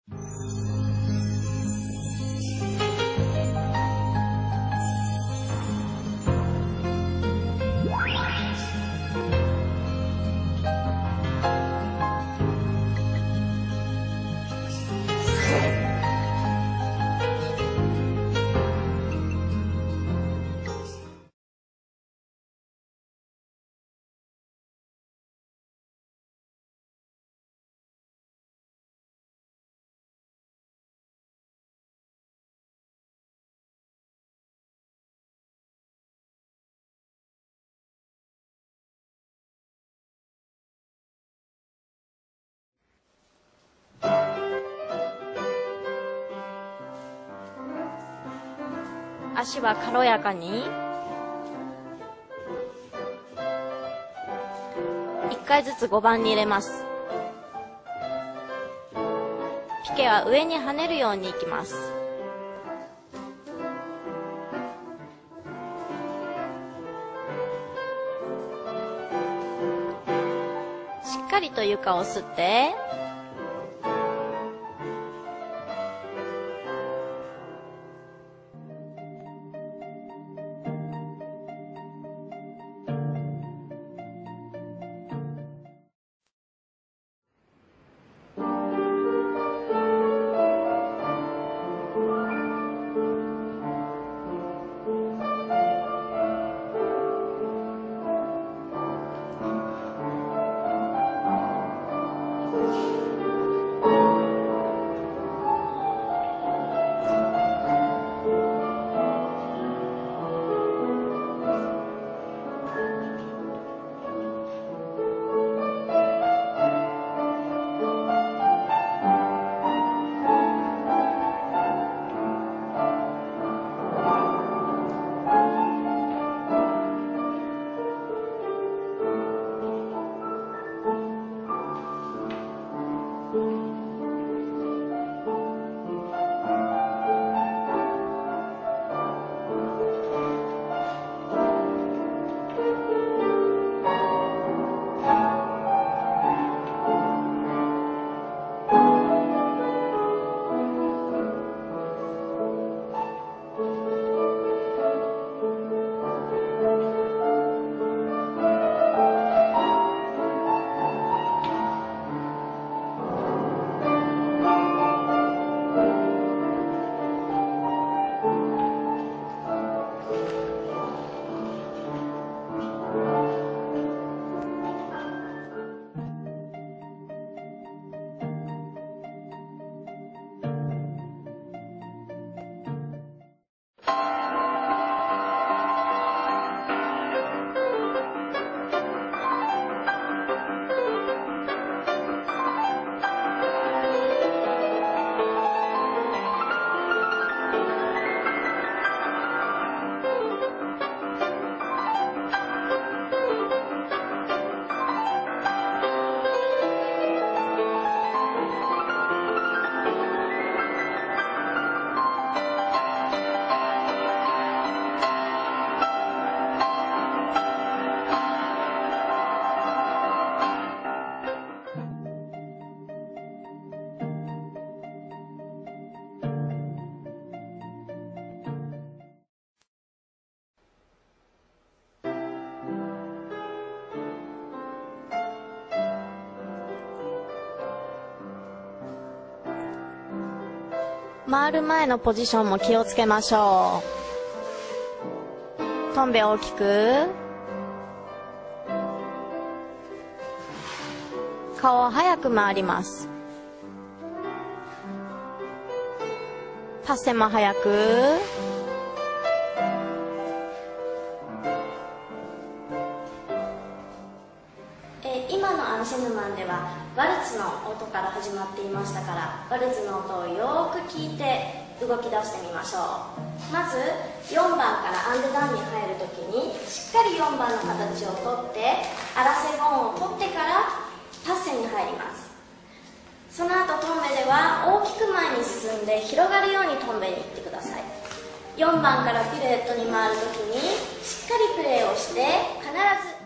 足は軽やかに1回ずつ5番に入れます。ピケは上に跳ねるようにいきます。しっかりと床を吸って回る前のポジションも気をつけましょう。トンベ大きく、顔を早く回ります。パッセも早く、今のアンシェヌマンではワルツの音から始まっていましたから、ワルツの音をよーく聞いて動き出してみましょう。まず4番からアンデダンに入るときにしっかり4番の形をとって、アラセゴンを取ってからパッセに入ります。その後トンベでは大きく前に進んで広がるようにトンベに行ってください。4番からピルエットに回るときにしっかりプレーをして、必ず